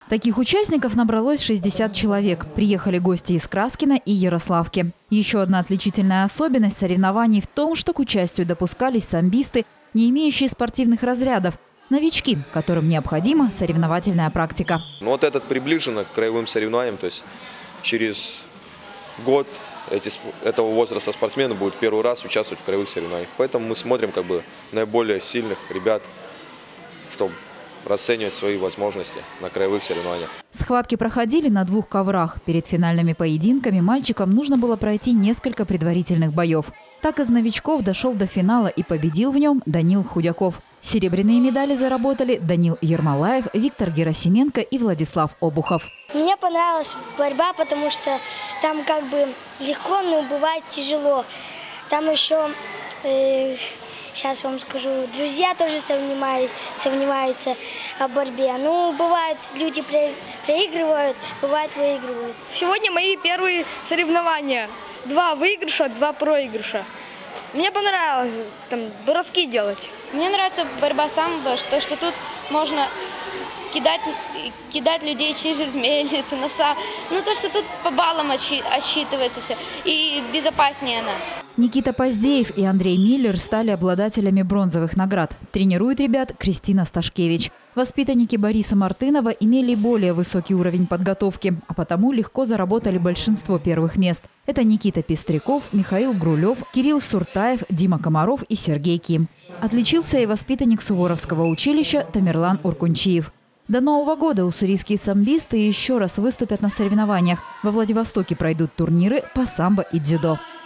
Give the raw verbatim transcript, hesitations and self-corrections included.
Таких участников набралось шестьдесят человек. Приехали гости из Краскина и Ярославки. Еще одна отличительная особенность соревнований в том, что к участию допускались самбисты, не имеющие спортивных разрядов. Новички, которым необходима соревновательная практика. Ну, вот этот приближен к краевым соревнованиям, то есть через год эти, этого возраста спортсмены будут первый раз участвовать в краевых соревнованиях. Поэтому мы смотрим как бы наиболее сильных ребят, чтобы расценивать свои возможности на краевых соревнованиях. Схватки проходили на двух коврах. Перед финальными поединками мальчикам нужно было пройти несколько предварительных боев. Так из новичков дошел до финала и победил в нем Данил Худяков. Серебряные медали заработали Данил Ермолаев, Виктор Герасименко и Владислав Обухов. Мне понравилась борьба, потому что там как бы легко, но бывает тяжело. Там еще, э, сейчас вам скажу, друзья тоже сомневаются, сомневаются о борьбе. Ну, бывает, люди проигрывают, бывает, выигрывают. Сегодня мои первые соревнования. Два выигрыша, два проигрыша. Мне понравилось там броски делать. Мне нравится борьба самбо, что, что тут можно кидать, кидать людей через мельницу, носа. Ну то, что тут по баллам отсчит, отсчитывается все. И безопаснее она. Никита Поздеев и Андрей Миллер стали обладателями бронзовых наград. Тренирует ребят Кристина Сташкевич. Воспитанники Бориса Мартынова имели более высокий уровень подготовки, а потому легко заработали большинство первых мест. Это Никита Пестряков, Михаил Грулев, Кирилл Суртаев, Дима Комаров и Сергей Ким. Отличился и воспитанник Суворовского училища Тамерлан Уркунчиев. До Нового года уссурийские самбисты еще раз выступят на соревнованиях. Во Владивостоке пройдут турниры по самбо и дзюдо.